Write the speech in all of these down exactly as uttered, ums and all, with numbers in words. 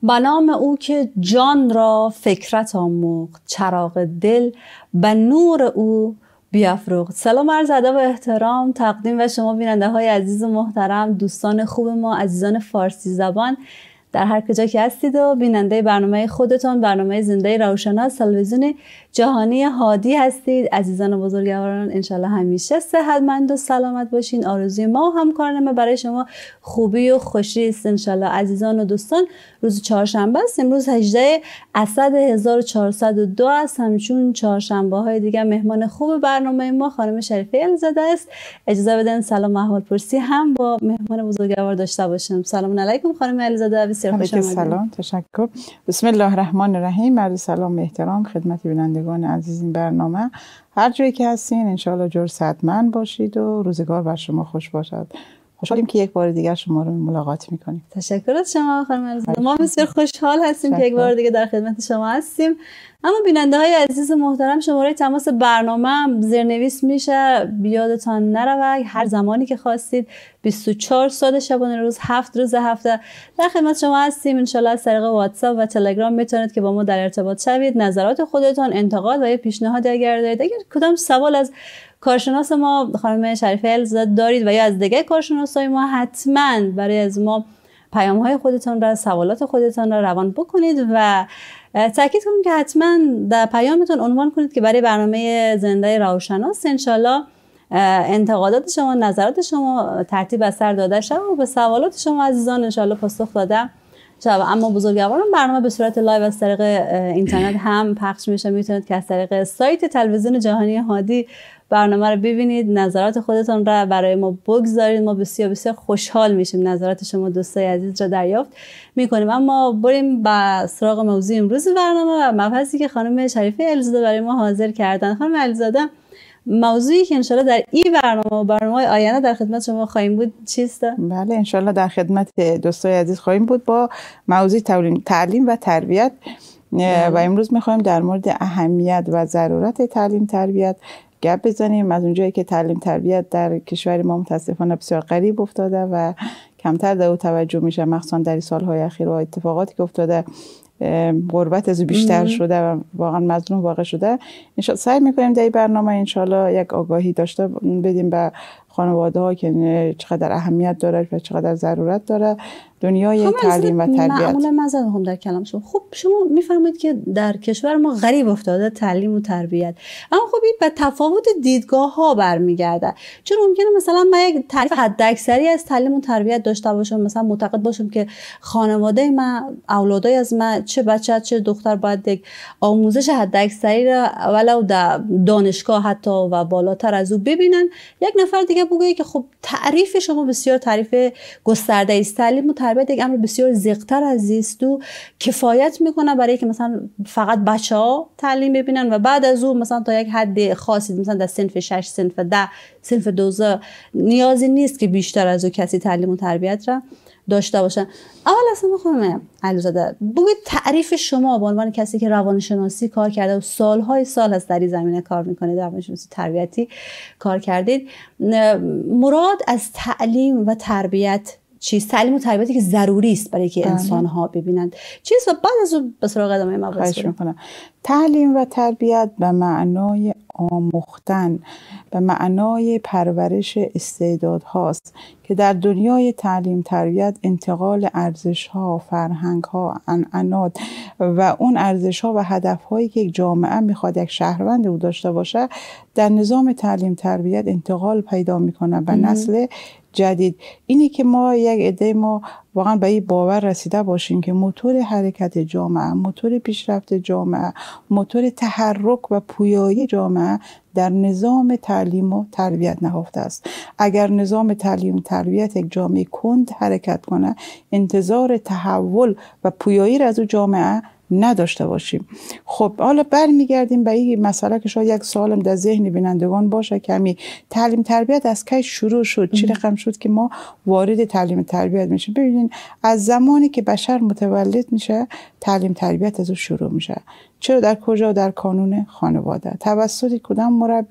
به نام او که جان را فکرت آموخت، چراغ دل به نور او بیافروخت. سلام عرض ادب و احترام تقدیم و شما بیننده های عزیز و محترم، دوستان خوب ما، عزیزان فارسی زبان در هر کجا که هستید و بیننده برنامه خودتان، برنامه زنده روشناس تلویزیون جهانی هادی هستید. عزیزان و بزرگواران انشالله همیشه صحتمند و سلامت باشین. آرزوی ما و همکاران برای شما خوبی و خوشی است انشالله. عزیزان و دوستان، روز چهارشنبه است. امروز هجدهم اسد هزار و چهارصد و دو است. همچون چهارشنبه های دیگه مهمان خوب برنامه ما خانم شریفه الزاده است. اجازه بدین سلام و احوال پرسی هم با مهمان بزرگوار داشته باشم. سلام علیکم خانم الزاده، بسیار خوش آمدید. سلام، تشکر. بسم الله الرحمن الرحیم. عرض سلام و احترام خدمت بینندگان عزیز این برنامه. هر جایی که هستین انشالله جور صحتمند باشید و روزگار بر شما خوش باشد. خوشحالیم که یک بار دیگر شما رو ملاقات میکنیم. تشکر از شما خانم الزاده. ما بسیار خوشحال هستیم تشکر. که یک بار دیگه در خدمت شما هستیم. اما بیننده های عزیز محترم، شماره تماس برنامه زیرنویس میشه، بیادتان نروه. هر زمانی که خواستید بیست و چهار ساعت شبانه روز، هفت روز هفته در خدمت شما هستیم. انشالله از طریق واتساپ و تلگرام میتونید که با ما در ارتباط شوید. نظرات خودتان، انتقاد و یا پیشنهاد اگر دارید، اگر کدام سوال از کارشناس ما خانم شریفه الزاده دارید و یا از دیگه کارشناسای ما، حتما برای از ما پیام های خودتان را، سوالات خودتان را روان بکنید و تاکید کنیم که حتما در پیامتون عنوان کنید که برای برنامه زنده روشناس انشالله انتقادات شما، نظرات شما ترتیب از سر داده شد و به سوالات شما عزیزان انشالله پاسخ داده شد. اما بزرگواران، برنامه به صورت لایو از طریق اینترنت هم پخش میشه. میتونید که از طریق سایت تلویزیون جهانی هادی برنامه رو ببینید، نظرات خودتون را برای ما بگذارید. ما بسیار بسیار خوشحال میشیم نظرات شما دوستای عزیز را دریافت میکنیم. اما بریم به سراغ موضوع امروز برنامه و مبحثی که خانم شریفه الزاده برای ما حاضر کردن. خانم الزاده، موضوعی که انشالله در این برنامه و برنامه‌های آینده در خدمت شما خواهیم بود چیست؟ بله، انشالله در خدمت دوستای عزیز خواهیم بود با موضوع تعلیم و تربیت. بله. و امروز میخوایم در مورد اهمیت و ضرورت تعلیم تربیت گپ بزنیم. از اونجایی که تعلیم تربیت در کشور ما متاسفانه بسیار غریب افتاده و کمتر در او توجه میشه، مخصوصا در سالهای اخیر و اتفاقاتی که افتاده، غربت از بیشتر مم. شده و واقعا مظلوم واقع شده. انشالله سعی میکنیم در این برنامه انشالله یک آگاهی داشته بدیم به خانواده ها که چقدر اهمیت داره و چقدر ضرورت داره دنیای تعلیم و تربیت. معمولا مزد هم در کلام شما. خب شما میفرمایید که در کشور ما غریب افتاده تعلیم و تربیت، اما خب این به تفاوت دیدگاه ها برمیگرده. چون ممکنه مثلا من یک تعریف حداکثری از تعلیم و تربیت داشته باشم، مثلا معتقد باشم که خانواده من، اولادای از من، چه بچه چه دختر باید یک آموزش حداکثری را ولو در دانشگاه حتی و بالاتر از او ببینن. یک نفر دیگه بگه که خب تعریف شما بسیار تعریف گسترده است. تعلیم و تربیت یک امر بسیار زیغ‌تر از زیست و کفایت میکنه برای که مثلا فقط بچه‌ها تعلیم ببینن و بعد از اون مثلا تا یک حد خاصی، مثلا در صنف شش، صنف ده، صنف دوازده نیازی نیست که بیشتر از او کسی تعلیم و تربیت را داشته باشن. اول اصلا خانم الزاده، بگید تعریف شما به عنوان کسی که روانشناسی کار کرده و سالهای سال از در این زمینه کار میکنید، روانشناسی تربیتی کار کردید، مراد از تعلیم و تربیت چیست؟ تعلیم و تربیتی که ضروری است برای که انسان ها ببینند چیست و بعد از اون به سراغ ادامه مباحث بریم. تعلیم و تربیت به معنای آموختن، به معنای پرورش استعداد هاست که در دنیای تعلیم تربیت انتقال ارزش ها، فرهنگ ها، عنعنات و اون ارزش ها و هدف هایی که یک جامعه میخواد یک شهروند او داشته باشه در نظام تعلیم تربیت انتقال پیدا میکنه به نسل جدید. اینی که ما یک عده ما واقعا به این باور رسیده باشیم که موتور حرکت جامعه، موتور پیشرفت جامعه، موتور تحرک و پویایی جامعه در نظام تعلیم و تربیت نهفته است. اگر نظام تعلیم و تربیت یک جامعه کند حرکت کنه، انتظار تحول و پویایی را از اون جامعه نداشته باشیم. خب حالا برمیگردیم به این مسئله که شاید یک سوالم در ذهن بینندگان باشه که همین تعلیم تربیت از کی شروع شد، چی رقم شد که ما وارد تعلیم تربیت میشیم. ببینید از زمانی که بشر متولد میشه تعلیم تربیت از او شروع میشه. چرا؟ در کجا؟ در کانون خانواده توسط کدام مربی؟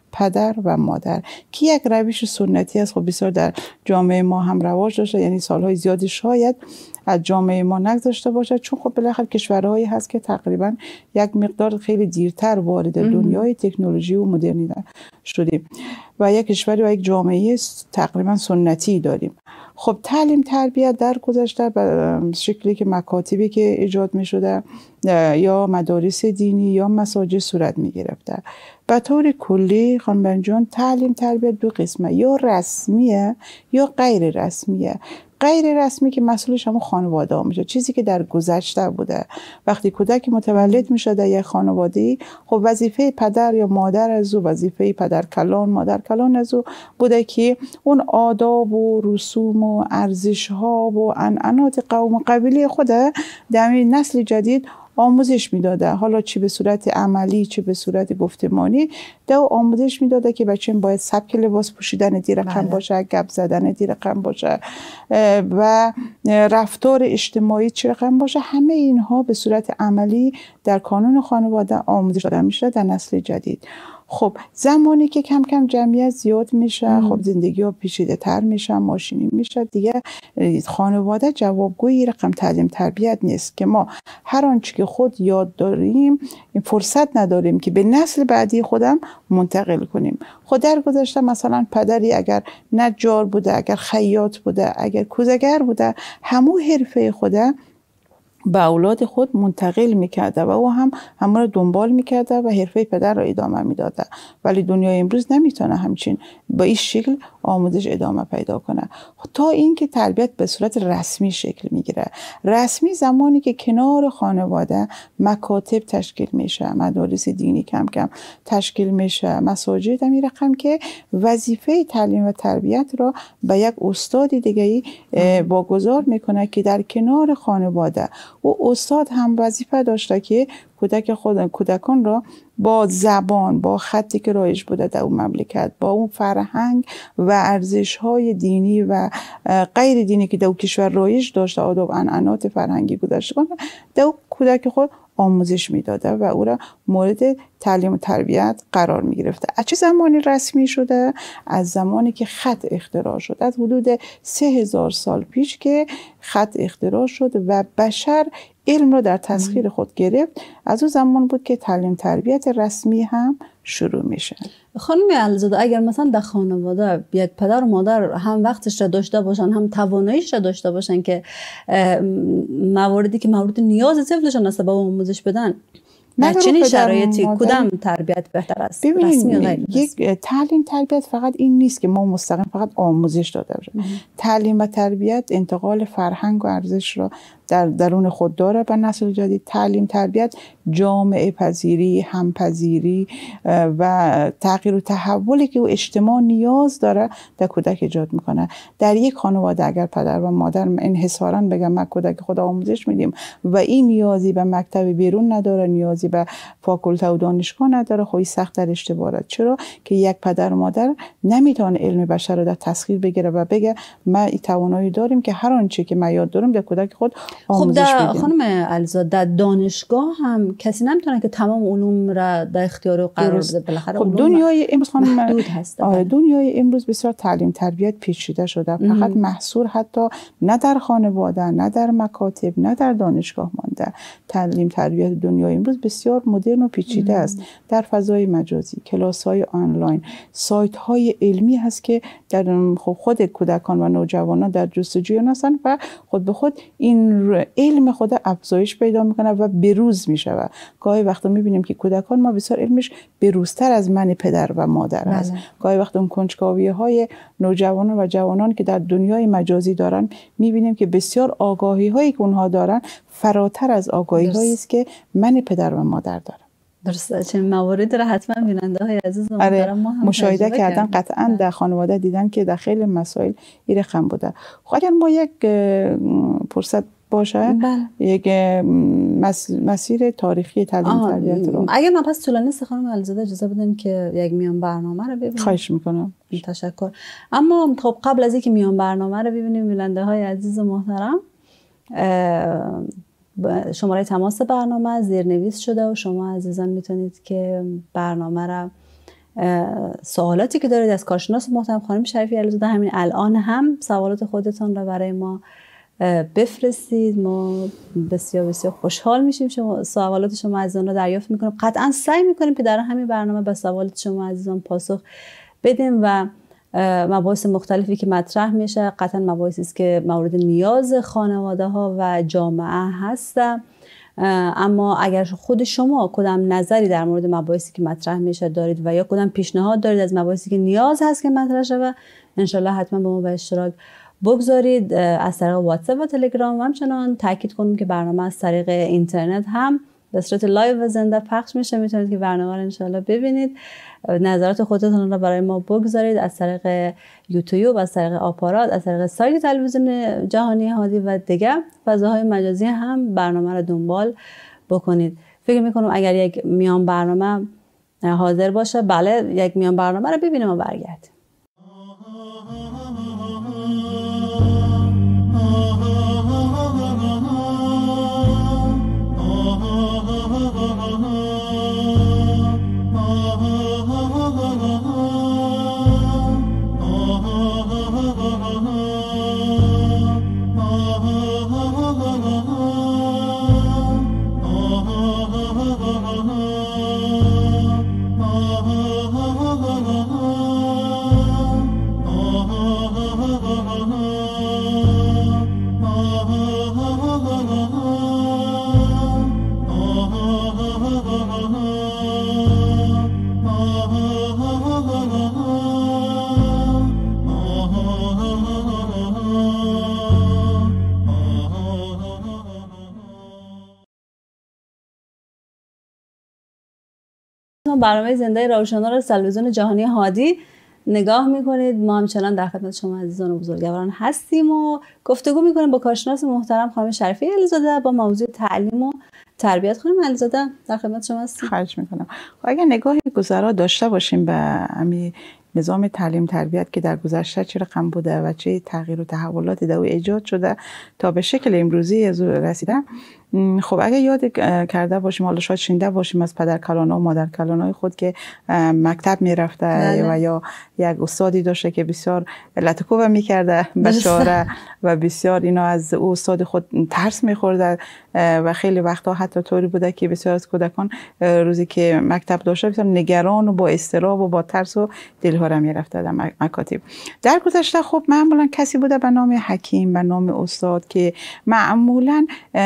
پدر و مادر که یک روش سنتی است. خب بسیار در جامعه ما هم رواج داشته، یعنی سالهای زیادی شاید از جامعه ما نگذاشته باشد، چون خب بالاخره کشورهایی هست که تقریبا یک مقدار خیلی دیرتر وارد دنیای تکنولوژی و مدرنیته شدیم و یک کشوری و یک جامعه تقریبا سنتی داریم. خب تعلیم تربیت در گذشته به شکلی که مکاتبی که ایجاد می شده یا مدارس دینی یا مساجد صورت می گرفته. به طور کلی خانم جان تعلیم تربیت دو قسمه، یا رسمیه یا غیر رسمیه. غیر رسمی که مسئولش هم خانواده میشه، چیزی که در گذشته بوده. وقتی کودک متولد میشه در یک خانواده، خب وظیفه پدر یا مادر از او، وظیفه پدر کلان مادر کلان از او بوده که اون آداب و رسوم و ارزش ها و عنعنات قوم و قبیله خود در نسل جدید آموزش میداده، حالا چی به صورت عملی چی به صورت گفتمانی ده آموزش میداده که بچه باید سبک لباس پوشیدن دی رقم باشه، گپ زدن دی رقم باشه و رفتار اجتماعی چی رقم باشه. همه اینها به صورت عملی در کانون خانواده آموزش داده میشه در نسل جدید. خب زمانی که کم کم جمعیت زیاد میشه، خب زندگی ها پیچیده تر میشه، ماشینی میشه، دیگه خانواده جوابگوی رقم تعلیم تربیت نیست که ما هر آنچه که خود یاد داریم این فرصت نداریم که به نسل بعدی خودم منتقل کنیم. خود در گذشته مثلا پدری اگر نجار بوده، اگر خیاط بوده، اگر کوزگر بوده، همون حرفه خوده به اولاد خود منتقل میکرده و او هم همون رو دنبال میکرده و حرفه پدر رو ادامه میداده. ولی دنیای امروز نمیتونه همچین با این شکل آموزش ادامه پیدا کنه تا اینکه تربیت به صورت رسمی شکل میگیره. رسمی زمانی که کنار خانواده مکاتب تشکیل میشه، مدارس دینی کم کم تشکیل میشه، مساجد هم این رقم که وظیفه تعلیم و تربیت را به یک استاد دیگه واگذار میکنه که در کنار خانواده و استاد هم وظیفه داشته که کودک خود کودکان را با زبان، با خطی که رایج بوده در اون مملکت، با اون فرهنگ و ارزش‌های دینی و غیر دینی که در اون کشور رایج داشته، آداب عنعنات فرهنگی گذاشته کنه، در اون کودک خود آموزش میداده و او را مورد تعلیم و تربیت قرار می گرفته. از چه زمانی رسمی شده؟ از زمانی که خط اختراع شد، از حدود سه هزار سال پیش که خط اختراع شد و بشر علم رو در تسخیر خود گرفت. از اون زمان بود که تعلیم تربیت رسمی هم شروع میشه. خانم علزاده، اگر مثلا در خانواده یک پدر و مادر هم وقتش را داشته باشن، هم تواناییش را داشته باشن که مواردی که مورد نیاز طفلشان است به آموزش بدن، در چنین شرایطی کدام تربیت بهتر است؟ رسمی یا غیر یک تعلیم تربیت فقط این نیست که ما مستقیم فقط آموزش داده باشیم. تعلیم و تربیت انتقال فرهنگ و ارزش را در درون خود داره به نسل جدید. تعلیم تربیت جامعه پذیری، همپذیری و تغییر و تحولی که او اجتماع نیاز داره در کودک ایجاد میکنه. در یک خانواده اگر پدر و مادر انحصاراً بگن ما کودک خود آموزش میدیم و این نیازی به مکتب بیرون نداره، نیازی به فاکولته و دانشگاه نداره، خب سخت در اشتباهات. چرا که یک پدر و مادر نمیتونه علم بشر رو در تسخیر بگیره و بگه ما این توانایی داریم که هر آنچه که ما یاد داریم در کودک خود خب در خانم علزاده در دانشگاه هم کسی نمیتونه که تمام علوم را در اختیار قرار بده. بالاخره خب دنیای امروز خانم محدود هست. آره دنیای امروز بسیار تعلیم تربیت پیچیده شده، فقط محصور حتی نه در خانواده، نه در مکاتب، نه در دانشگاه مانده. تعلیم تربیت دنیای امروز بسیار مدرن و پیچیده ام. است. در فضای مجازی، کلاس‌های آنلاین، سایت‌های علمی هست که در خود کودکان و نوجوانان در جستجوی هستند و خود به خود این علم خود افزایش پیدا میکنه و بروز میشه. و گاهی وقتا میبینیم که کودکان ما بسیار علمش بروزتر از من پدر و مادر هست. گاهی وقتا اون کنجکاوی های نوجوانان و جوانان که در دنیای مجازی دارن میبینیم که بسیار آگاهی هایی که اونها دارن فراتر از آگاهی هایی است که من پدر و مادر دارم. درسته. چه مواردی را حتما بیننده های عزیز و محترم ما هم مشاهده کردن، قطعا در خانواده دیدن که در خیلی مسائل این رقم بوده. خب اگر ما یک فرصت باشه بله. یک مسیر تاریخی تعلیم تربیت رو اگر من پس طولانی است خانم علزاده اجازه بدین که یک میان برنامه رو ببینیم. خواهش میکنم. تشکر. اما خب قبل از اینکه میان برنامه رو ببینیم بیننده های عزیز و محترم، شماره تماس برنامه زیرنویس شده و شما عزیزان میتونید که برنامه را سوالاتی که دارید از کارشناس محترم خانم شریفی علیزاده همین الان هم سوالات خودتان را برای ما بفرستید. ما بسیار بسیار خوشحال میشیم شما سوالات شما عزیزان رو دریافت میکنیم. قطعا سعی میکنیم که در همین برنامه به سوالات شما عزیزان پاسخ بدیم و مباحث مختلفی که مطرح میشه قطعا مباحثی است که مورد نیاز خانواده ها و جامعه هستن. اما اگر خود شما کدام نظری در مورد مباحثی که مطرح میشه دارید و یا کدام پیشنهاد دارید از مباحثی که نیاز هست که مطرح شه، انشالله حتما با ما به اشتراک بگذارید. از طریق واتساپ و تلگرام و همچنان تاکید کنیم که برنامه از طریق اینترنت هم به صورت لایو و زنده پخش میشه. میتونید که برنامه رو انشالله ببینید. نظرات خودتون رو برای ما بگذارید از طریق یوتیوب، از طریق آپارات، از طریق سایت تلویزیون جهانی هادی و دیگر فضاهای مجازی هم برنامه رو دنبال بکنید. فکر میکنم اگر یک میان برنامه حاضر باشه، بله یک میان برنامه رو ببینیم و برگردیم. برنامه زنده راهشناس را تلویزیون جهانی هادی نگاه میکنید. ما همچنان در خدمت شما عزیزان و بزرگواران هستیم و گفتگو میکنیم با کارشناس محترم خانم شریفی علیزاده با موضوع تعلیم و تربیت. خانم علیزاده در خدمت شما هستیم. خواهش میکنم. اگر نگاهی گذرا داشته باشیم به همین نظام تعلیم تربیت که در گذشته چه رقم بوده و چه تغییر و تحولاتی در او ایجاد شده تا به شکل امروزی از رسیده، خب اگه یاد کرده باشیم، حالا شاید شنیده باشیم از پدر کلانا و مادر کلانای خود که مکتب میرفته و یا یک استادی داشته که بسیار لطکوبه میکرده بچه‌ها و بسیار اینا از او استاد خود ترس میخورده و خیلی وقتا حتی طوری بوده که بسیار از کودکان روزی که مکتب داشته بسیار نگران و با اضطراب و با ترس و دلهوره میرفته در مکاتب. در گذشته خب معمولا کسی بوده به نام حکیم، به نام استاد که معمولا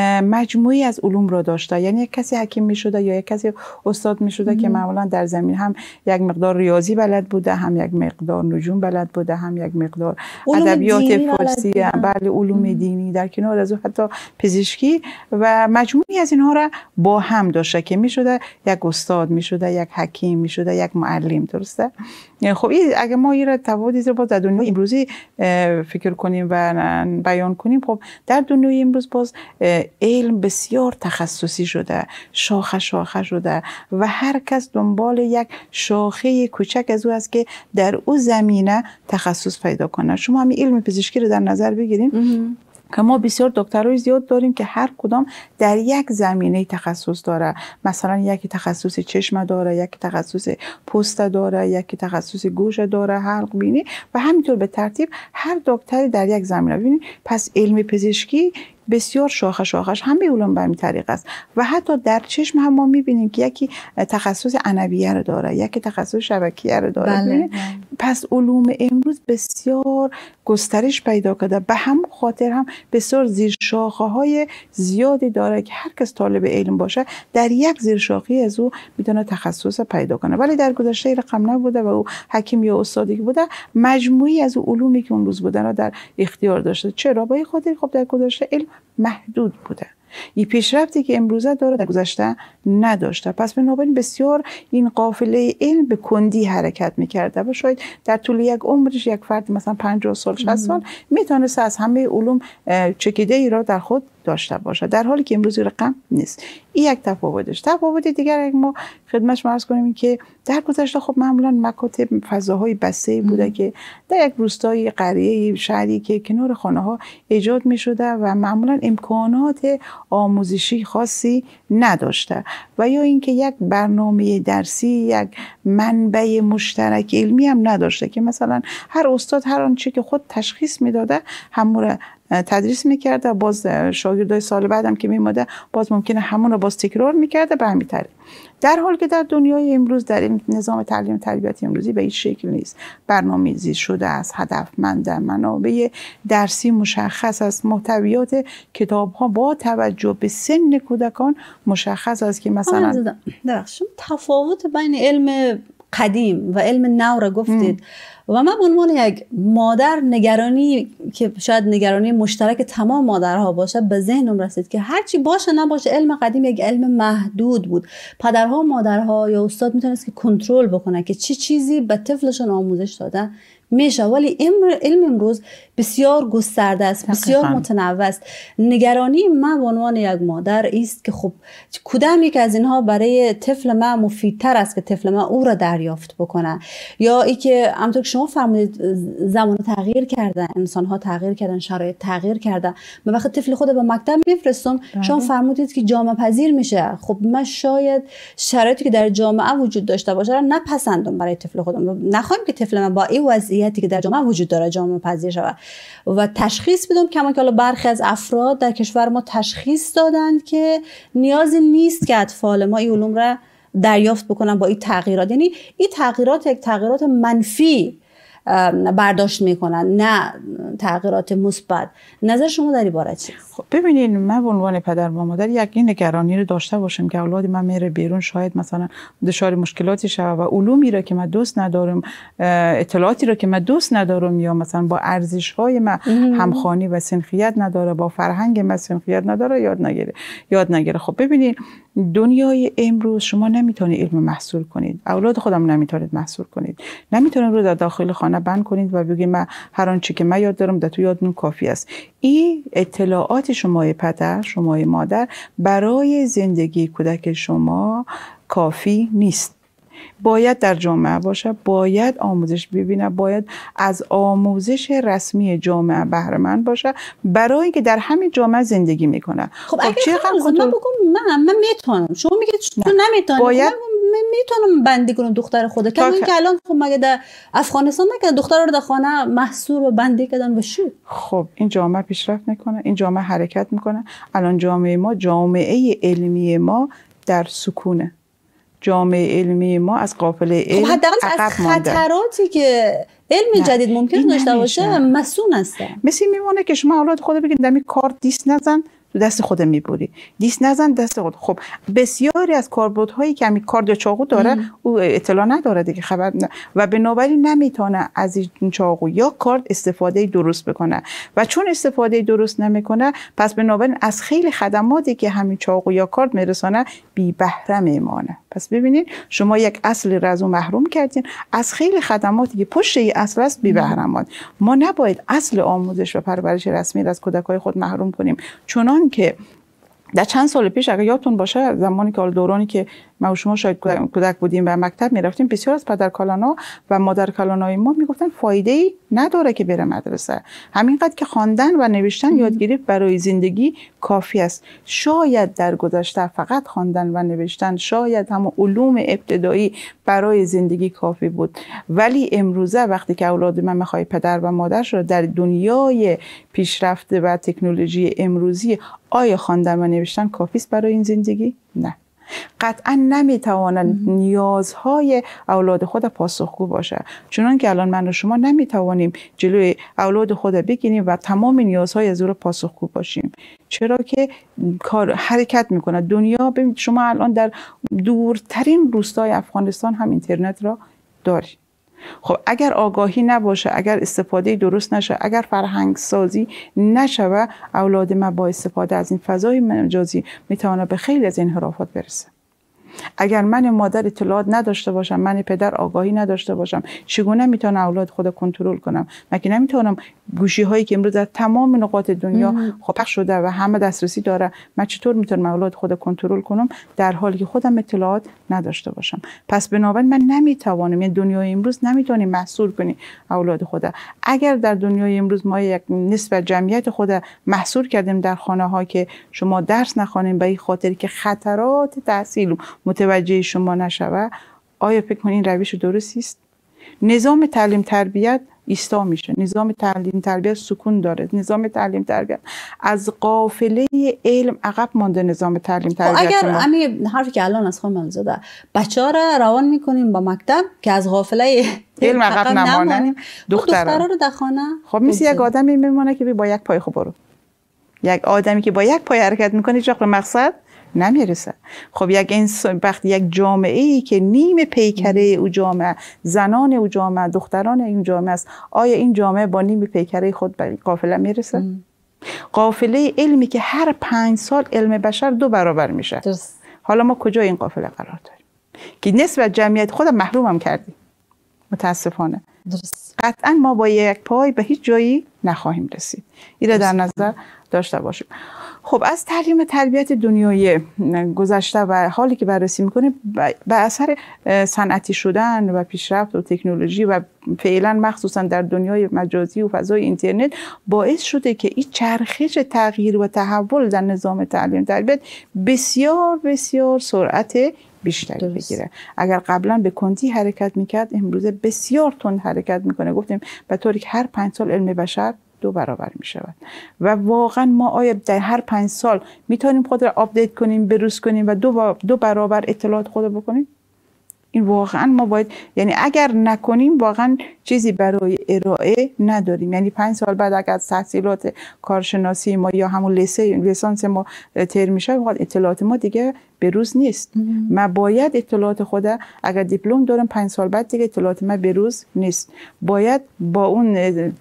مجموعی از علوم را داشته، یعنی یک کسی حکیم میشده یا یک کسی استاد میشده که معمولا در زمین هم یک مقدار ریاضی بلد بوده، هم یک مقدار نجوم بلد بوده، هم یک مقدار ادبیات فارسی، بله علوم دینی، در کنار از او حتی پزشکی و مجموعی از اینها را با هم داشته که میشده یک استاد، میشده یک حکیم، میشده یک معلم. درسته؟ خب این اگه ما این را تفاوتی باز در دنیای امروزی فکر کنیم و بیان کنیم، خب در دنیای امروز باز علم بسیار تخصصی شده، شاخه شاخه شده و هر کس دنبال یک شاخه کوچک از او است که در او زمینه تخصص پیدا کنه. شما همین علم پزشکی رو در نظر بگیریم که ما بسیار دکترای زیاد داریم که هر کدام در یک زمینه تخصص داره. مثلا یکی تخصص چشم داره، یکی تخصص پوست داره، یکی تخصص گوش داره، حلق بینی و همینطور به ترتیب هر دکتری در یک زمینه. ببینید پس علم پزشکی بسیار شاخه شاخش همه علوم به همین طریق است و حتی در چشم هم ما میبینیم که یکی تخصص عنبیه رو داره، یکی تخصص شبکیه رو داره. بله، بله. پس علوم امروز بسیار گسترش پیدا کرده، به همون خاطر هم بسیار زیر شاخه های زیادی داره که هر کس طالب علم باشه در یک زیر شاخه از او میتونه تخصص پیدا کنه. ولی در گذشته رقم نبوده و او حکیم یا استادی بوده، مجموعی از علومی که اون روز بودن در اختیار داشته. چرا؟ به خاطر خب در گذشته علم محدود بوده. این پیشرفتی که امروزه داره در گذشته نداشته. پس بنابراین بسیار این قافله علم به کندی حرکت میکرده و شاید در طول یک عمرش یک فرد مثلا پنجاه سال شصت سال میتونست از همه علوم چکیده ای را در خود داشته باشه، در حالی که امروز رقم نیست. این یک تفاوتش. تفاوت دیگر یک ما خدمتش عرض کنیم که در گذشته خب معمولا مکاتب فضاهای بسته بوده که در یک روستای قریه شهری که کنار خانه ها ایجاد می شده و معمولا امکانات آموزشی خاصی نداشته و یا اینکه یک برنامه درسی، یک منبع مشترک علمی هم نداشته که مثلا هر استاد هر آنچه که خود تشخیص میداده همون تدریس میکرده، باز شاگردای سال بعدم که میماده باز ممکنه همون رو باز تکرار میکرده به همین طریق. در حالی که در دنیای امروز در این نظام تعلیم تربیتی امروزی به هیچ شکل نیست. برنامه‌ریزی شده است، هدفمند، منابع درسی مشخص است، محتویات کتاب‌ها با توجه به سن کودکان مشخص است که مثلا درخشم تفاوت بین علم قدیم و علم نو را گفتید ام. و من به عنوان یک مادر نگرانی که شاید نگرانی مشترک تمام مادرها باشه به ذهنم رسید که هرچی باشه نباشه علم قدیم یک علم محدود بود. پدرها مادرها یا استاد میتونست که کنترل بکنه که چی چیزی به طفلشون آموزش داده میشه، ولی علم امروز بسیار گسترده است، بسیار متنوع است. نگرانی من به عنوان یک مادر است که خب کدام یک از اینها برای طفل من مفیدتر است که طفل من او را دریافت بکنه، یا ای که همونطور که شما فرمودید زمان تغییر کرده، انسان ها تغییر کردن، شرایط تغییر کرده. من وقت طفل خود به مکتب میفرستم شما فرمودید که جامعه پذیر میشه، خب من شاید شرایطی که در جامعه وجود داشته باشه را نپسندم برای طفل خودم، نخواهم که طفل من با این وضعیتی که در جامعه وجود داره جامعه پذیر شود و تشخیص بدم. کما که برخی از افراد در کشور ما تشخیص دادند که نیازی نیست که اطفال ما این علوم را دریافت بکنن با این تغییرات، یعنی این تغییرات یک تغییرات منفی برداشت میکنن نه تغییرات مثبت. نظر شما در این باره چیست؟ خب ببینید، من به عنوان پدر و مادر یک نگرانی رو داشته باشم که اولاد من میره بیرون شاید مثلا دچار مشکلاتی شوه و علومی رو که من دوست ندارم، اطلاعاتی رو که من دوست ندارم یا مثلا با ارزش های من همخوانی و سنخیت نداره، با فرهنگ من سنخیت نداره، یاد نگیره یاد نگیره خب ببینید دنیای امروز شما نمیتونید علم محصول کنید، اولاد خودم نمیتونید محصول کنید، نمیتونید رو در داخل خانه بند کنید و بگید من هر آنچه که من یاد دارم در تو یادم کافی است. این اطلاعات شما پدر، شما مادر برای زندگی کودک شما کافی نیست. باید در جامعه باشه، باید آموزش ببینه، باید از آموزش رسمی جامعه بهره مند باشه برای اینکه در همین جامعه زندگی میکنه. خب, خب اگه خانم من بگم من من میتونم، شما میگید تو نمیتونی، باید من میتونم بندی کنم دختر خودم. کما اینکه الان خب مگه در افغانستان نکرد دختر رو در خانه محصور و بندی کردن و شو. خب این جامعه پیشرفت میکنه، این جامعه حرکت میکنه. الان جامعه ما، جامعه علمی ما در سکونه. جامعه علمی ما از قافله علم خب حداقل از خطراتی که علم جدید ممکن داشته باشه مسئول هستن. مثل میمونه که شما اولاد خود بگید دمی کارت دیس نزن، تو دست خود میبری، دیس نزن دست خود. خب بسیاری از کاربردهایی که همین کارد چاقو داره ام. او اطلاع نداره دیگه، خبر نه. و بنابراین نمیتونه از این چاقو یا کارد استفاده درست بکنه و چون استفاده درست نمیکنه پس بنابراین از خیلی خدماتی که همین چاقو یا کارد میرسانه بی بهره میمانه. پس ببینید شما یک اصل را از اون محروم کردین، از خیلی خدماتی که پشت این اصل است بی بهره ماند. ما نباید اصل آموزش و پرورش رسمی را از کودکای خود محروم کنیم، چون که در چند سال پیش اگر یادتون باشه زمانی که دورانی که ما و شما شاید کودک بودیم و مکتب میرفتیم، بسیار از پدر کلانا و مادر کلانای ما میگفتن فایده ای نداره که بره مدرسه، همینقدر که خواندن و نوشتن یاد گرفت برای زندگی کافی است. شاید در گذشته فقط خواندن و نوشتن، شاید هم علوم ابتدایی برای زندگی کافی بود، ولی امروزه وقتی که اولاد من میخوای پدر و مادرش رو در دنیای پیشرفته و تکنولوژی امروزی آیا خواندن و نوشتن کافی است برای این زندگی؟ نه، قطعا نمیتوانند نیازهای اولاد خود پاسخگو باشه، چون که الان من و شما نمیتوانیم جلوی اولاد خود بگیریم و تمام نیازهای از او را پاسخگو باشیم، چرا که کار حرکت میکنه دنیا. ببینید شما الان در دورترین روستای افغانستان هم اینترنت را دارید. خب اگر آگاهی نباشه، اگر استفاده درست نشه، اگر فرهنگ سازی نشه، اولاد ما با استفاده از این فضای مجازی میتونه به خیلی از انحرافات برسه. اگر من مادر اطلاعات نداشته باشم، من پدر آگاهی نداشته باشم، چگونه میتونم اولاد خود کنترل کنم؟ مگه نمیتونم گوشی هایی که امروز در تمام نقاط دنیا خب پخش شده و همه دسترسی داره، من چطور میتونم اولاد خود کنترل کنم در حالی که خودم اطلاعات نداشته باشم؟ پس بنابراین من نمیتوانم، یعنی دنیای امروز نمیتونیم محصور کنی اولاد خود. اگر در دنیای امروز ما یک نسبت جمعیت خود محصور کردیم در خانه ها که شما درس نخوانیم به این خاطر که خطرات تحصیل متوجه شما نشوه، آیا فکر کنین روش درستی است؟ نظام تعلیم تربیت ایستا میشه، نظام تعلیم تربیت سکون داره، نظام تعلیم تربیت از قافله علم عقب مانده. نظام تعلیم تربیت اگر همین حرفی که الان از خانم زاده بچه‌ها را روان میکنیم با مکتب که از قافله علم عقب نمانه، دخترها رو در خانه خب مثل یک آدمی میمونه که با یک پای خب برو، یک آدمی که با یک پای حرکت میکنه هیچ به مقصد نمیرسه. خب یک انسان وقتی یک جامعه ای که نیم پیکره او جامعه زنان او جامعه دختران این جامعه است، آیا این جامعه با نیم پیکره خود به قافله میرسه؟ ام. قافله علمی که هر پنج سال علم بشر دو برابر میشه. درست. حالا ما کجا این قافله قرار داریم که نسبت جمعیت خود محروم هم کردیم متاسفانه. درست. قطعا ما با یک پای به هیچ جایی نخواهیم رسید. این را در نظر داشته باشیم. خب از تعلیم تربیت دنیای گذشته و حالی که بررسی میکنیم به اثر صنعتی شدن و پیشرفت و تکنولوژی و فعلا مخصوصا در دنیای مجازی و فضای اینترنت باعث شده که این چرخش تغییر و تحول در نظام تعلیم تربیت بسیار بسیار سرعت بیشتری بگیره. اگر قبلا به کندی حرکت میکرد، امروزه بسیار تند حرکت میکنه. گفتیم به طوری که هر پنج سال علم بشر دو برابر می شود و واقعا ما آیا در هر پنج سال میتونیم خود را آپدیت کنیم، بروز کنیم و دو, دو برابر اطلاعات خود بکنیم؟ این واقعا ما باید، یعنی اگر نکنیم واقعا چیزی برای ارائه نداریم. یعنی پنج سال بعد اگر تحصیلات کارشناسی ما یا همون لیسانس ما تر میشه، اطلاعات ما دیگه بروز نیست. ما باید اطلاعات خود، اگر دیپلم دارم پنج سال بعد دیگه اطلاعات ما بروز نیست. باید با اون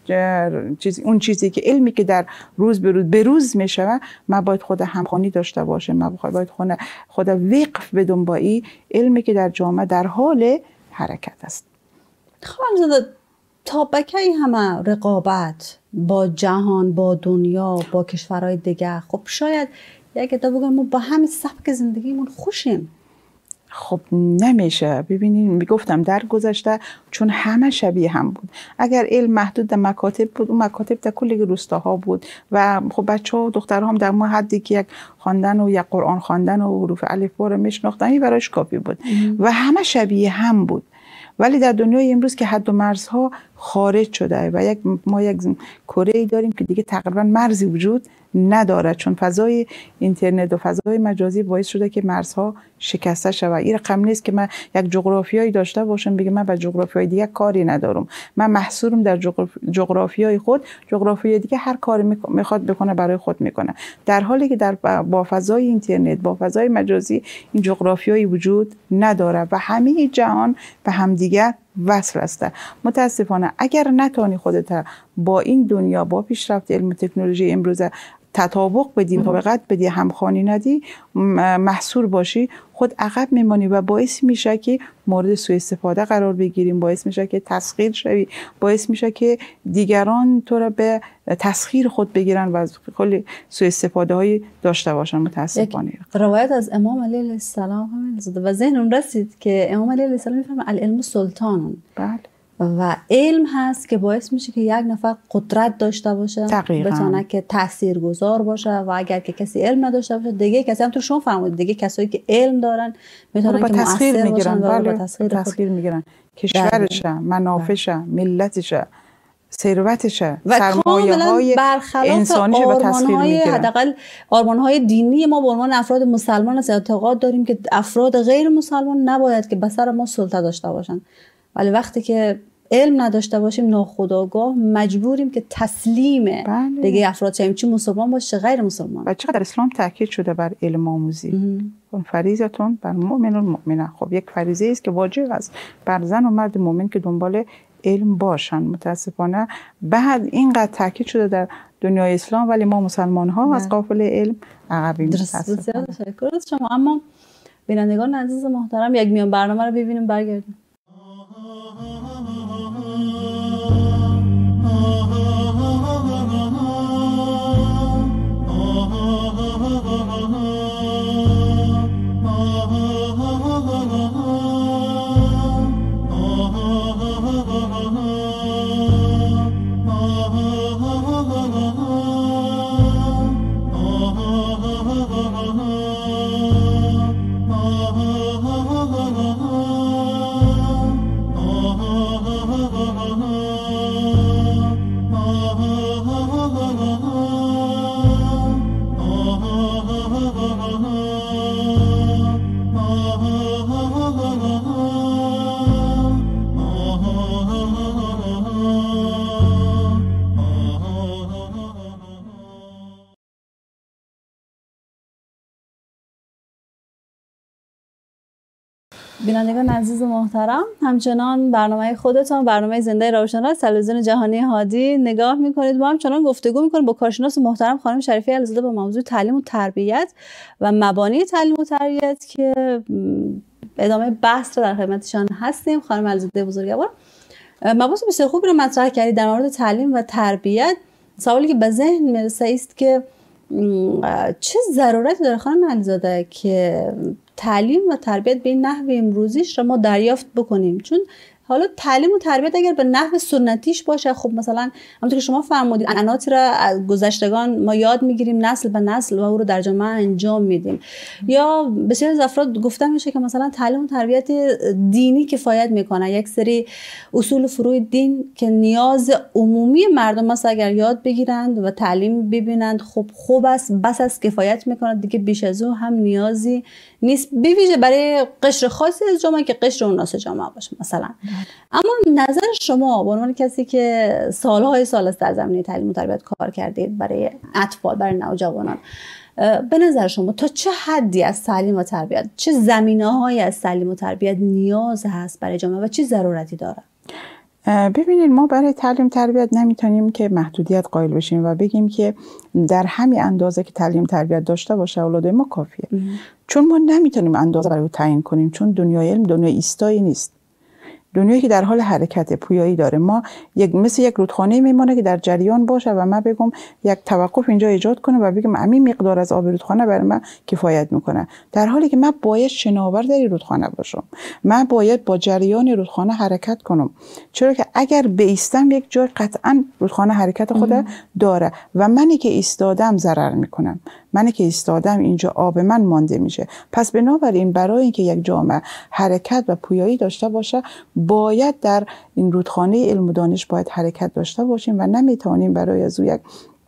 چیز اون چیزی که علمی که در روز بروز بروز میشه، ما باید خود همخوانی داشته باشه، ما باید خود خود وقف بدون با این علمی که در جامعه در حال حرکت است. خانم زاده، تا بکی همه رقابت با جهان، با دنیا، با کشورهای دیگه، خب شاید یک ادعا بگم ما با همین سبک زندگیمون خوشیم. خب نمیشه. ببینید میگفتم در گذشته چون همه شبیه هم بود، اگر علم محدود در مکاتب بود، اون مکاتب در کل روستاها بود و خب بچه‌ها و دخترها هم در ما حدی که یک خواندن و یک قرآن خواندن و حروف الف با رو میشناختن، این برایش کافی بود و همه شبیه هم بود. ولی در دنیای امروز که حد و مرزها خارج شده و یک ما یک کره‌ای داریم که دیگه تقریبا مرزی وجود نداره، چون فضای اینترنت و فضای مجازی باعث شده که مرزها شکسته شود. این رقم نیست که من یک جغرافیایی داشته باشم بگم من با جغرافیای دیگه کاری ندارم، من محصورم در جغرافیای خود، جغرافیای دیگه هر کاری میخواد بکنه برای خود میکنه، در حالی که در با فضای اینترنت با فضای مجازی این جغرافیایی وجود نداره و همه جهان به هم دیگه وصل است. متاسفانه اگر نتونی خودت با این دنیا با پیشرفت علم و تکنولوژی امروزه تطابق بدی، مطابقت بدی، همخوانی ندی، محصور باشی، خود عقب میمانی و باعث میشه که مورد سوء استفاده قرار بگیریم، باعث میشه که تسخیر شوی، باعث میشه که دیگران تو را به تسخیر خود بگیرن و خیلی سوء استفاده هایی داشته باشن. متاسفانه روایت از امام علیه السلام هم و ذهنم رسید که امام علیه السلام میفرمایند العلم سلطان. بله. و علم هست که باعث میشه که یک نفر قدرت داشته باشه، بتونه که تاثیرگذار باشه و اگر که کسی علم نداشته باشه دیگه کسی هم تو شما فرمودید دیگه کسایی که علم دارن میتونن که مؤثر باشن و با تسخیر تسخیر میگیرن کشورش، منافعش، ملتش، ثروتش، سرمایه‌های انسانیش به تسخیر میگیرن. حداقل آرمان‌های دینی ما به عنوان افراد مسلمان از اعتقاد داریم که افراد غیر مسلمان نباید که به سر ما سلطه داشته باشن، ولی وقتی که علم نداشته باشیم ناخودآگاه مجبوریم که تسلیم بله. دیگه افراد شیم، چه مسلمان باشه غیر مسلمان. و چقدر اسلام تاکید شده بر علم آموزی. اون فریضتون بر مؤمن و مؤمنه، خب یک فریضه است که واجب است بر زن و مرد مؤمن که دنبال علم باشن. متاسفانه بعد اینقدر تاکید شده در دنیای اسلام ولی ما مسلمان ها از قافله علم عقبیم. درست. بسیار تشکر از شما. اما بینندگان عزیز محترم یک میان برنامه رو ببینیم برگردیم. بینندگان عزیز محترم، همچنان برنامه خودتان، برنامه زنده روشن از تلویزیون جهانی هادی نگاه میکنید. با همچنان گفتگو میکنیم با کارشناس محترم خانم شریفی علیزاده با موضوع تعلیم و تربیت و مبانی تعلیم و تربیت که ادامه بحث رو در خدمتشان هستیم. خانم علیزاده بزرگوار، مباحث بسیار خوبی رو مطرح کردید در مورد تعلیم و تربیت. سوالی که به ذهن میرسه است که چه ضرورتی داره خانم علیزاده که تعلیم و تربیت به این نحو امروزیش رو ما دریافت بکنیم؟ چون حالا تعلیم و تربیت اگر به نحو سنتیش باشه، خب مثلا همونطور که شما فرمودید عناصری را از گذشتگان ما یاد میگیریم نسل به نسل و او رو در جامعه انجام میدیم، یا بسیار از افراد گفته میشه که مثلا تعلیم و تربیت دینی کفایت میکنه، یک سری اصول و فروع دین که نیاز عمومی مردم است اگر یاد بگیرند و تعلیم ببینند خب خوب است، بس است، کفایت میکنه دیگه، بیش از او هم نیازی نیست، به ویژه برای قشر خاصی از جامعه که قشر اون ناس جامعه باشه مثلا. اما نظر شما به عنوان کسی که سالهای سال است در زمینه تعلیم و تربیت کار کردید برای اطفال، برای نوجوانان، به نظر شما تا چه حدی از تعلیم و تربیت، چه زمینه‌هایی از تعلیم و تربیت نیاز هست برای جامعه و چه ضرورتی داره؟ ببینید، ما برای تعلیم تربیت نمیتونیم که محدودیت قائل بشیم و بگیم که در همین اندازه که تعلیم تربیت داشته باشه اولاد ما کافیه. ام. چون ما نمیتونیم اندازه برای تعیین کنیم، چون دنیای علم دنیای ایستایی نیست، دنیایی که در حال حرکت پویایی داره. ما یک مثل یک رودخانه میمونه که در جریان باشه و من بگم یک توقف اینجا ایجاد کنه و بگم همین مقدار از آب رودخانه برای من کفایت میکنه، در حالی که من باید شناور در رودخانه باشم، من باید با جریان رودخانه حرکت کنم، چرا که اگر بایستم یک جای قطعا رودخانه حرکت خود داره و منی که ایستادم ضرر میکنم، منی که ایستادم اینجا آب من مانده میشه. پس بنابراین برای اینکه یک جامعه حرکت و پویایی داشته باشه باید در این رودخانه علم و دانش باید حرکت داشته باشیم و نمیتونیم برای از او یک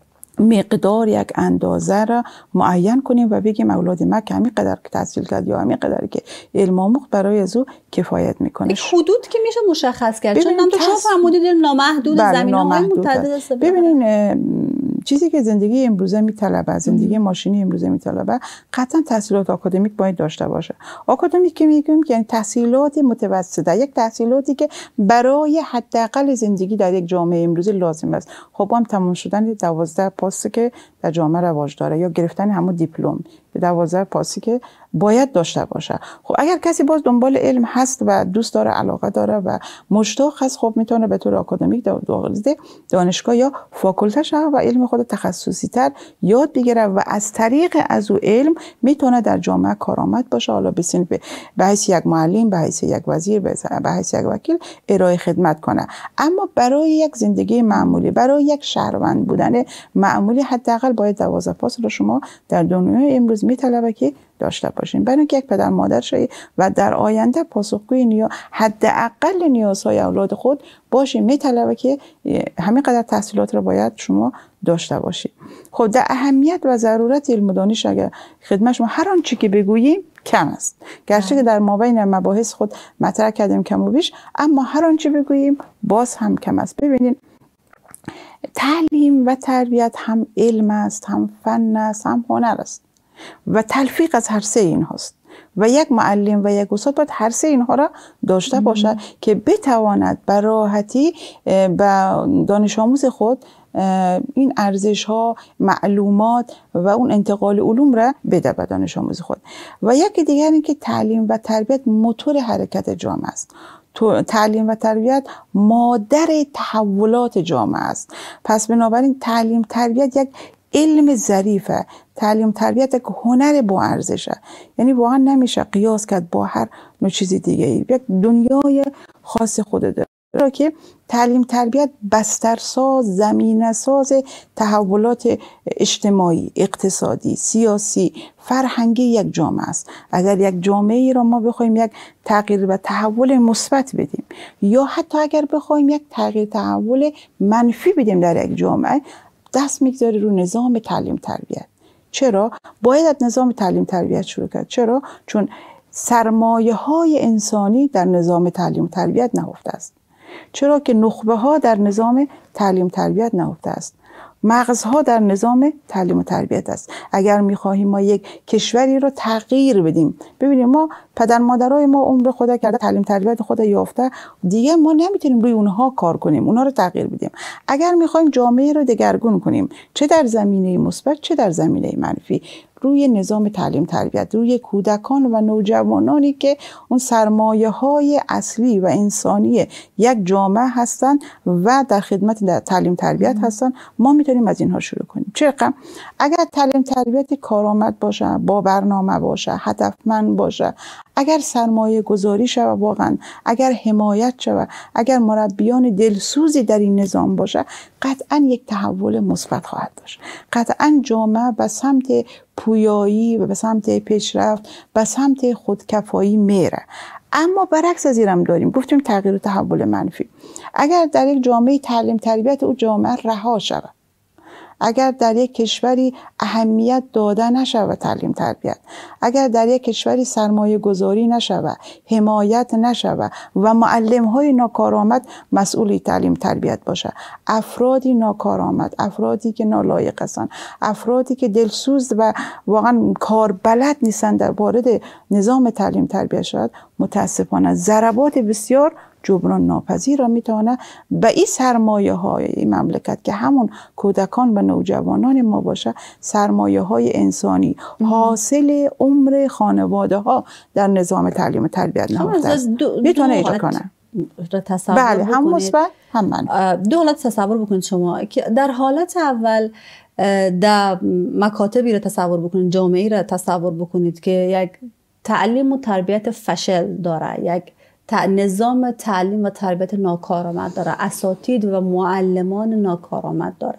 مقدار، یک اندازه را معین کنیم و بگیم اولاد ما که همین قدر که تحصیل کرد یا همین قدر که علم آموخت برای از او کفایت میکنه. یک حدود که میشه مشخص کرد، چون هم تو شما فرمودید نامحدود، زمینه‌های متعدد است. ببینین چیزی که زندگی امروزه میطلبه، زندگی ماشینی امروزه میطلبه، قطعا تحصیلات آکادمیک باید داشته باشه. آکادمیک که میگیم یعنی تحصیلات متوسطه، یک تحصیلاتی که برای حداقل زندگی در یک جامعه امروزی لازم است. خب هم تمام شدن دوازده پاسی که در جامعه رواج داره یا گرفتن همون دیپلم، دوازده پاسی که باید داشته باشه. خب اگر کسی باز دنبال علم هست و دوست داره، علاقه داره و مشتاق هست، خب میتونه به طور آکادمیک داخل دانشگاه یا فاکولته شه و علم خود تخصصی تر یاد بگیره و از طریق از او علم میتونه در جامعه کارآمد باشه، حالا به صنف به حیث یک معلم، به حیث یک وزیر، به حیث یک وکیل ارائه خدمت کنه. اما برای یک زندگی معمولی، برای یک شهروند بودن معمولی، حداقل باید دوازده پاس رو شما در دنیای امروز میطلبه که داشته باشین، برای اینکه یک پدر مادر شوی و در آینده پاسخگوی نیاز حداقل نیازهای اولاد خود باشین. میطلبه که همین قدر تحصیلات رو باید شما داشته باشید. خب در اهمیت و ضرورت علم و دانش اگر خدمت شما هر آنچه که بگوییم کم است، گرچه که در مابین مباحث خود مطرح کردیم کم و بیش، اما هر آنچه بگوییم باز هم کم است. ببینید، تعلیم و تربیت هم علم است، هم فن است، هم هنر است و تلفیق از هر سه این هاست و یک معلم و یک استاد باید هر سه اینها را داشته باشد که بتواند به راحتی به دانش آموز خود این ارزش ها، معلومات و اون انتقال علوم را بده به دانش آموز خود. و یکی دیگر این که تعلیم و تربیت موتور حرکت جامعه است. تعلیم و تربیت مادر تحولات جامعه است. پس بنابراین تعلیم تربیت یک علم ظریفه، تعلیم تربیت یک هنر با ارزشه. یعنی واقعا نمیشه قیاس کرد با هر نوع چیز دیگه ای. یک دنیای خاص خود داره که تعلیم تربیت بسترساز، زمینه ساز تحولات اجتماعی، اقتصادی، سیاسی، فرهنگی یک جامعه است. اگر یک جامعه ای را ما بخوایم یک تغییر و تحول مثبت بدیم یا حتی اگر بخوایم یک تغییر تحول منفی بدیم در یک جامعه، دست میگذاره رو نظام تعلیم تربیت. چرا؟ باید از نظام تعلیم تربیت شروع کرد. چرا؟ چون سرمایه های انسانی در نظام تعلیم تربیت نهفته است. چرا که نخبه ها در نظام تعلیم تربیت نهفته است. مغزها در نظام تعلیم و تربیت است. اگر می‌خواهیم ما یک کشوری رو تغییر بدیم، ببینیم ما پدر مادرای ما عمر خدا کرده، تعلیم تربیت خدا یافته، دیگه ما نمیتونیم روی اونها کار کنیم، اونها رو تغییر بدیم. اگر می‌خوایم جامعه رو دگرگون کنیم، چه در زمینه مثبت چه در زمینه منفی، روی نظام تعلیم تربیت، روی کودکان و نوجوانانی که اون سرمایه های اصلی و انسانی یک جامعه هستن و در خدمت در تعلیم تربیت هستن، ما میتونیم از اینها شروع کنیم. چرا؟ اگر تعلیم تربیت کارآمد باشه، با برنامه باشه، هدفمند باشه، اگر سرمایه گذاری شود واقعا، اگر حمایت شود، اگر مربیان دلسوزی در این نظام باشه، قطعا یک تحول مثبت خواهد داشت. قطعا جامعه به سمت پویایی و به سمت پیشرفت، به سمت خودکفایی میره. اما برعکس از اینم داریم، گفتیم تغییر و تحول منفی. اگر در یک جامعه تعلیم تربیت او جامعه رها شود، اگر در یک کشوری اهمیت داده نشود تعلیم تربیت، اگر در یک کشوری سرمایه گذاری نشود، حمایت نشود و معلم های ناکارآمد مسئول تعلیم تربیت باشه، افرادی ناکارآمد، افرادی که نالایق هستند، افرادی که دلسوز و واقعا کار بلد نیستند در وارد نظام تعلیم تربیت شد، متاسفانه ضربات بسیار جبران ناپذیر را میتونه به این سرمایه های این مملکت که همون کودکان و نوجوانان ما باشه، سرمایه های انسانی حاصل عمر خانواده ها در نظام تعلیم و تربیت نهفته است، میتونه ایجاد کنه. بله، هم مثبت هم منفی. دو حالت تصور بکنید شما که در حالت اول در مکاتبی را تصور بکنید، جامعه‌ای را تصور بکنید که یک تعلیم و تربیت فشل داره، یک نظام تعلیم و تربیت ناکارآمد داره، اساتید و معلمان ناکارآمد داره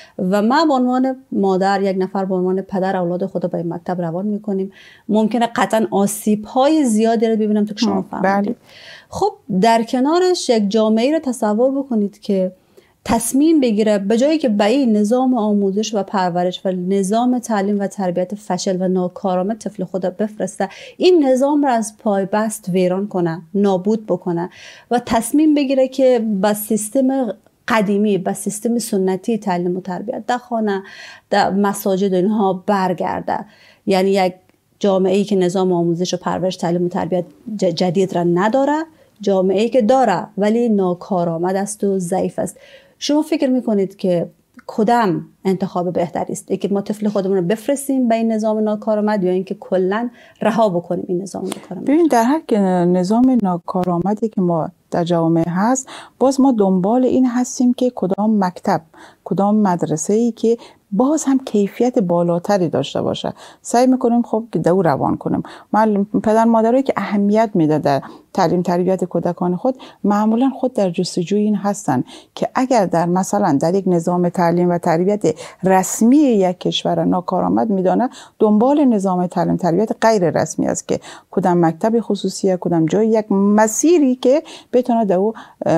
و ما به عنوان مادر، یک نفر به عنوان پدر، اولاد خود به مکتب روان میکنیم، ممکنه قطعا آسیب های زیادی رو ببینم تو که شما فهمیدید. خب در کنارش یک جامعه رو تصور بکنید که تصمیم بگیره به جایی که به این نظام آموزش و پرورش و نظام تعلیم و تربیت فشل و ناکارآمد طفل خود بفرسته، این نظام را از پای بست ویران کنه، نابود بکنه و تصمیم بگیره که با سیستم قدیمی، با سیستم سنتی تعلیم و تربیت در خانه، در مساجد اینها برگرده. یعنی یک جامعه ای که نظام آموزش و پرورش، تعلیم و تربیت جدید را نداره، جامعه ای که داره ولی ناکارآمد است و ضعیف است. شما فکر میکنید که کدام انتخاب بهتری است؟ اینکه ما طفل خودمون رو بفرستیم به این نظام ناکارآمد یا اینکه کلا رها بکنیم این نظام ناکارآمد؟ ببین، در هر نظام ناکارآمدی که ما در جامعه هست، باز ما دنبال این هستیم که کدام مکتب، کدام مدرسه ای که باز هم کیفیت بالاتری داشته باشه، سعی میکنیم خب که دو روان کنیم. پدر مادرایی که اهمیت میده در تعلیم تربیت کودکان خود، معمولا خود در جستجوی این هستن که اگر در مثلا در یک نظام تعلیم و تربیت رسمی یک کشور ناکارآمد میدانه، دنبال نظام تعلیم تربیت غیر رسمی است که کدام مکتب خصوصیه، کدام جای یک مسیری که بتونه دو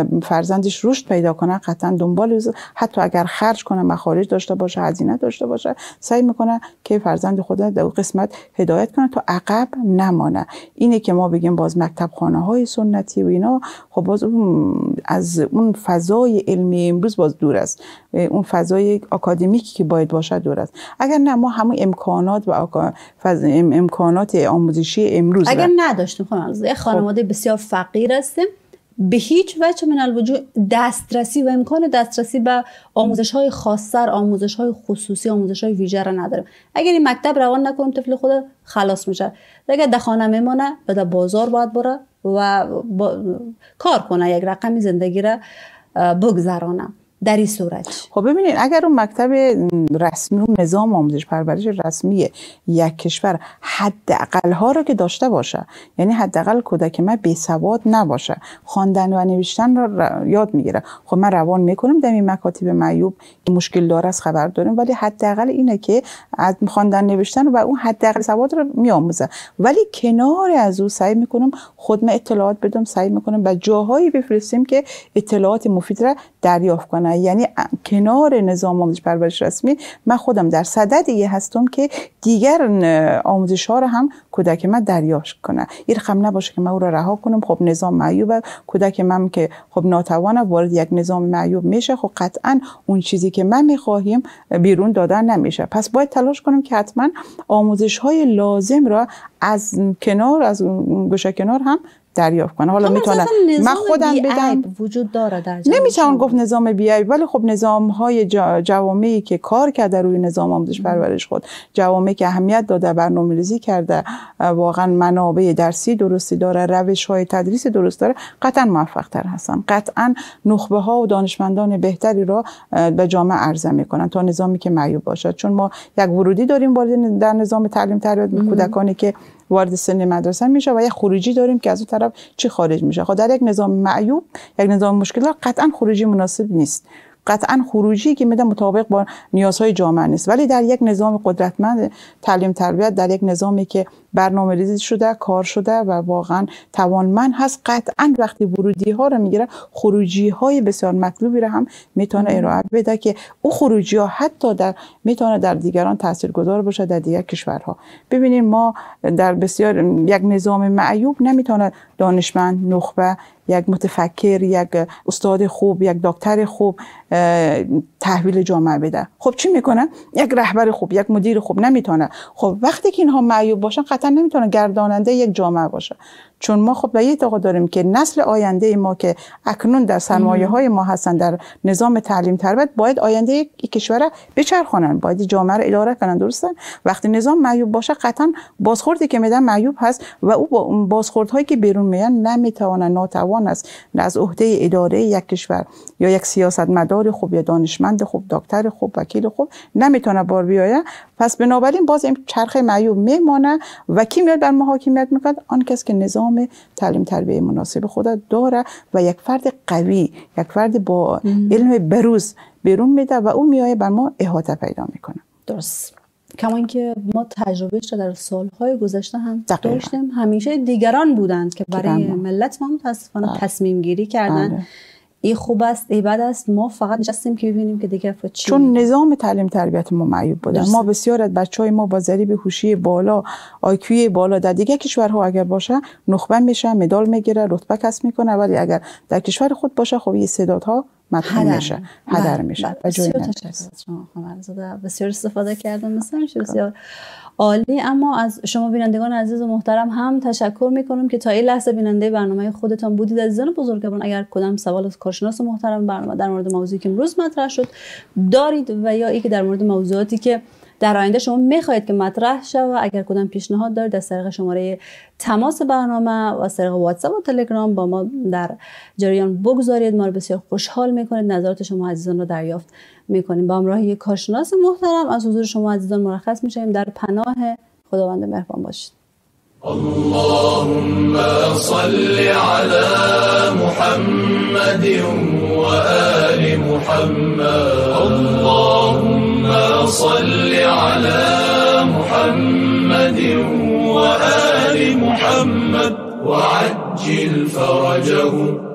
فرزندش رشد پیدا کنه، قطعا دنبال، حتی اگر خرج کنه، مخارج داشته باشه، هزینه داشته باشه، سعی میکنه که فرزند خود دو قسمت هدایت کنه تا عقب نمانه. اینه که ما بگیم باز مکتب خانه های سنتی و اینا خب باز اون از اون فضای علمی امروز باز دور است، اون فضای آکادمیکی که باید باشه دور است. اگر نه، ما همون امکانات و فض... امکانات آموزشی امروز اگر نداشتیم، خانواده بسیار فقیر هستیم، به هیچ وجه من الوجود دسترسی و امکان دسترسی به آموزش های خاص‌تر، آموزش های خصوصی، آموزش های ویژه را نداریم. اگر این مکتب روان نکنیم طفل خود خلاص میشه، اگر در خانه میمونه یا در بازار باید بره و با... کار کنه، یک رقمی زندگی را بگذرانه. در این صورت خب ببینید اگر اون مکتب رسمی، اون نظام آموزش پرورش رسمی یک کشور حداقل ها رو که داشته باشه، یعنی حداقل کودک من بی سواد نباشه، خواندن و نوشتن رو یاد میگیره، خب من روان میکنم در این مکاتب معیوب که مشکل داره از خبر داریم، ولی حداقل اینه که از خواندن نوشتن و اون حداقل سواد رو میآموزه. ولی کنار از او سعی میکنم خود من اطلاعات بدم، سعی میکنم به جاهایی بفرستیم که اطلاعات مفید را دریافت کنه. یعنی کنار نظام آموزش پرورش رسمی من خودم در صددی هستم که دیگر آموزش ها رو هم کودک من دریافت کنه. این رقم نباشه که من او رو رها کنم، خب نظام معیوب، کودک من که خب ناتوانه وارد یک نظام معیوب میشه، خب قطعا اون چیزی که من میخواهیم بیرون دادن نمیشه. پس باید تلاش کنم که حتما آموزش های لازم را از کنار، از گوشه کنار هم دریافت کنه. حالا میتونه من خودم بدم وجود داره در جامعه، نمیتونم گفت نظام بی‌عیب، ولی خب نظام های جوامعی که کار کرده روی نظام آموزش پرورش خود، جوامعی که اهمیت داده، برنامه‌ریزی کرده، واقعا منابع درسی درستی داره، روش های تدریس درست داره، قطعا موفق تر هستن، قطعا نخبه ها و دانشمندان بهتری را به جامعه عرضه میکنن تا نظامی که معیوب باشد. چون ما یک ورودی داریم وارد در نظام تعلیم تربیت کودکانی که وارد سن مدرسه میشه و یک خروجی داریم که از اون طرف چی خارج میشه. خب در یک نظام معیوب، یک نظام مشکلات، قطعا خروجی مناسب نیست، قطعا خروجی که میده مطابق با نیازهای جامعه نیست. ولی در یک نظام قدرتمند تعلیم تربیت، در یک نظامی که برنامه ریزی شده، کار شده و واقعا توانمند هست، قطعا وقتی ورودی ها رو میگیره خروجی های بسیار مطلوبی رو هم میتونه ارائه بده که او خروجی ها حتی در میتونه در دیگران تاثیرگذار باشه در دیگر کشورها. ببینید ما در بسیار یک نظام معیوب نمیتونه دانشمند، نخبه، یک متفکر، یک استاد خوب، یک دکتر خوب تحویل جامعه بده. خب چی میکنه؟ یک رهبر خوب، یک مدیر خوب نمیتونه. خب وقتی که اینها معیوب باشن قطعا نمیتونه گرداننده یک جامعه باشه. چون ما خب به این اعتقاد داریم که نسل آینده ما که اکنون در سرمایه های ما هستن در نظام تعلیم تربیت، باید آینده یک کشور بچرخونن، باید جامعه رو اداره کنن. درسته؟ وقتی نظام معیوب باشه قطعا بازخوردی که میدن معیوب هست و او بازخوردهایی که بیرون میان نمیتونه، ناتوان است از عهده اداره یک کشور یا یک سیاستمدار خوب یا دانشمند خوب، دکتر خوب، وکیل خوب نمیتونه بار بیاره. پس بنابراین باز این چرخه معیوب میمانه و کی میاد بر ما حاکمیت میکنه؟ آن کس که نظام تعلیم تربیت مناسب خود داره و یک فرد قوی، یک فرد با علم بروز بیرون میده و اون میایه بر ما احاطه پیدا میکنه. درست. کما اینکه ما تجربهش را در سالهای گذشته هم دقیقا. داشتیم، همیشه دیگران بودند که برای ملت ما متاسفانه تصمیم گیری کردن. آره. این خوب است، این بد است، ما فقط نشستیم که ببینیم که دیگه افراد چی. چون نظام تعلیم تربیت ما معیوب بوده. ما بسیار از بچهای ما با ضریب هوشی بالا، آیکیو بالا در دیگه کشورها اگر باشه نخبه میشه، مدال میگیره، رتبه کسب میکنه، ولی اگر در کشور خود باشه خب این استعدادها مطمئن میشه، هدر میشه. بسیار تشکر از شما خانم زاده، بسیار استفاده کردم، مثلا بسیار عالی. اما از شما بینندگان عزیز و محترم هم تشکر میکنم که تا این لحظه بیننده برنامه خودتان بودید. عزیزان بزرگوار، اگر کدام سوال از کارشناس محترم برنامه در مورد موضوعی که امروز مطرح شد دارید و یا اینکه در مورد موضوعاتی که در آینده شما میخواهید که مطرح شود، اگر کدام پیشنهاد دارید از طریق شماره تماس برنامه و از طریق واتساپ و تلگرام با ما در جریان بگذارید. ما رو بسیار خوشحال میکنید، نظرات شما عزیزان رو دریافت میکنیم. با همراه یک کارشناس محترم از حضور شما عزیزان مرخص میشیم. در پناه خداوند مهربان باشید. اللهم صل على محمد و آل محمد. اللهم صل على محمد و آل محمد وعجل فرجهم